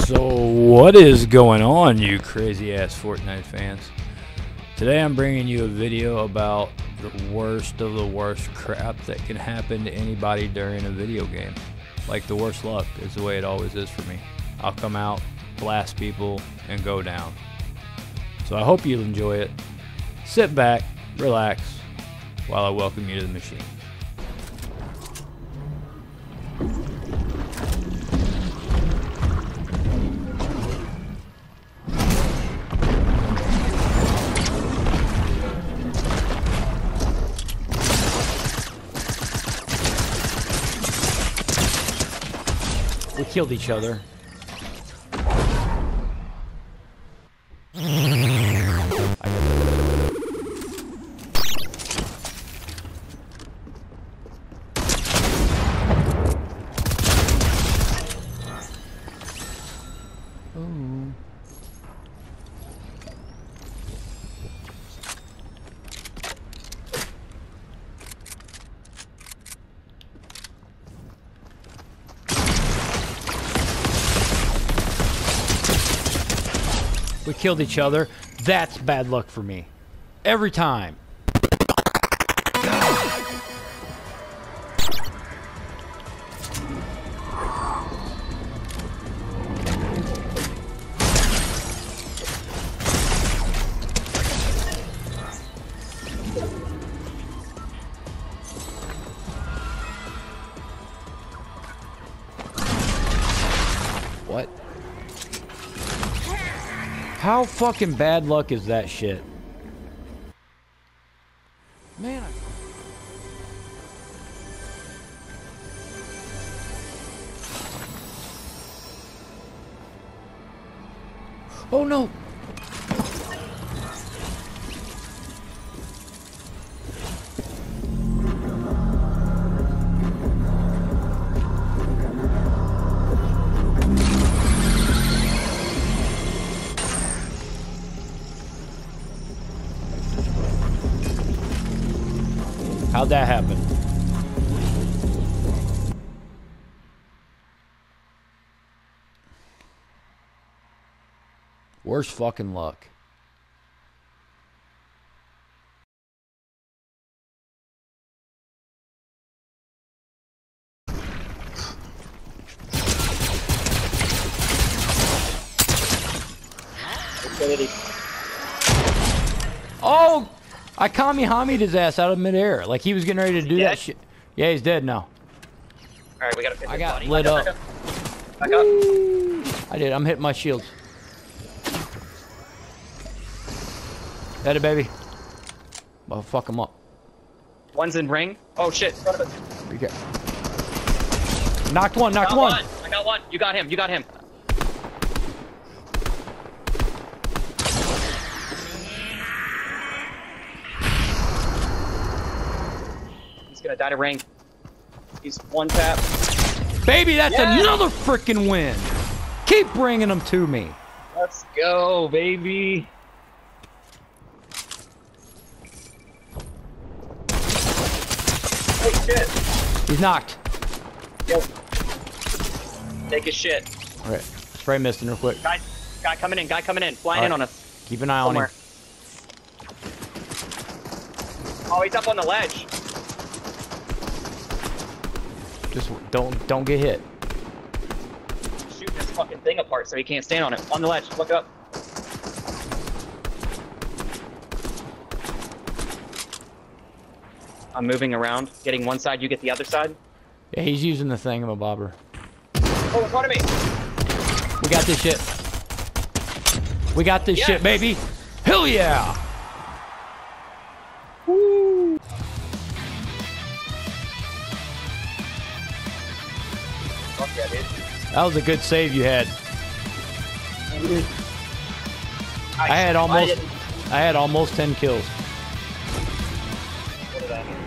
So what is going on, you crazy ass Fortnite fans? Today I'm bringing you a video about the worst of the worst crap that can happen to anybody during a video game. Like the worst luck is the way it always is for me. I'll come out, blast people, and go down. So I hope you enjoy it. Sit back, relax, while I welcome you to the machine. We killed each other. We killed each other. That's bad luck for me. Every time. What? How fucking bad luck is that shit? Man, oh no! How'd that happen? Worst fucking luck. Oh! I Kamihami'd his ass out of midair, like he was getting ready to do that shit. Yeah, he's dead now. Alright, we gotta fit this I got body. lit up. Back up. I did. I'm hitting my shields. That it, baby. Well, fuck him up. One's in ring. Oh shit, in front of us. Okay. Knocked one, knocked one. I got one. You got him, you got him. He's gonna die to ring. He's one tap. Baby, that's another freaking win. Keep bringing them to me. Let's go, baby. Oh shit. He's knocked. Yo. Take his shit. Alright, spray misting real quick. Guy coming in, flying in on us. Keep an eye on him. Oh, he's up on the ledge. Just don't get hit. Shooting this fucking thing apart so he can't stand on it. On the ledge, look up. I'm moving around, getting one side, you get the other side. Yeah, he's using the thingamabobber. Oh, in front of me! We got this shit. We got this shit, baby. Hell yeah! Woo! Fuck yeah, dude. That was a good save you had. I had almost 10 kills. What did I mean?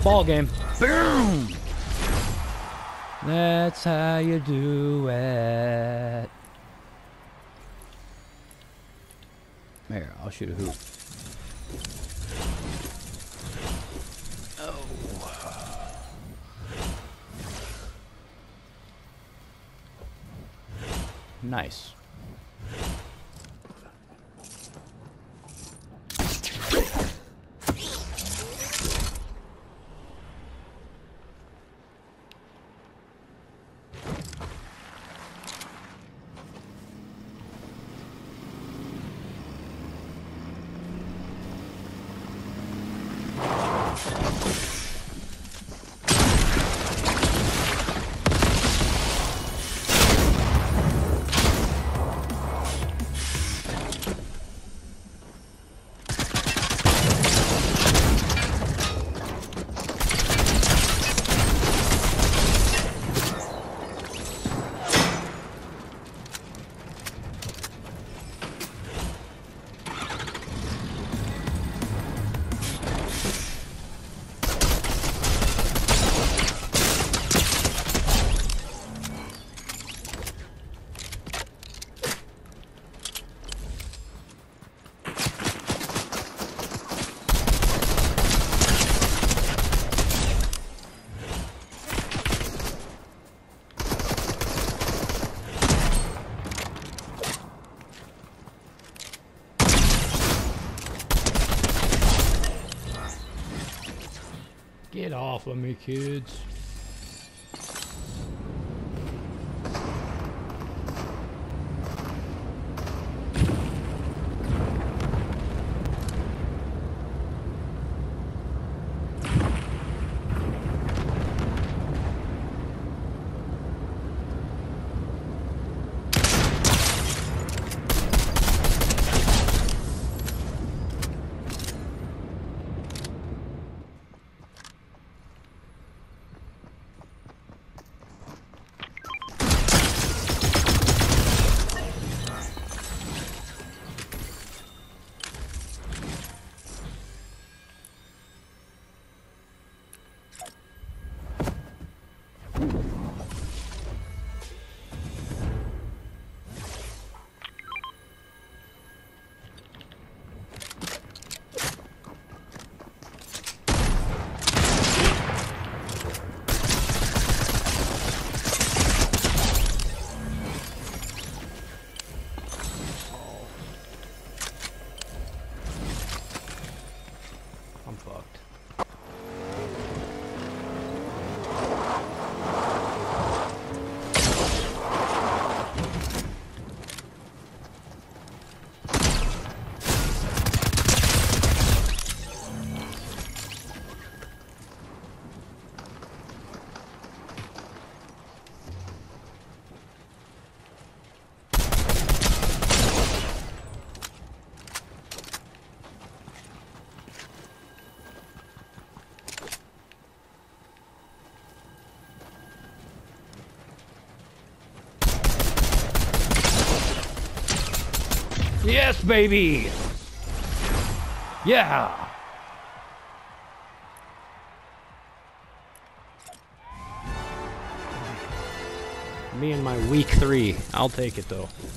ball game. Boom! That's how you do it. Here, I'll shoot a hoop. Oh. Nice. Get off of me, kids. I'm fucked. Yes, baby! Yeah! Me and my week 3. I'll take it though.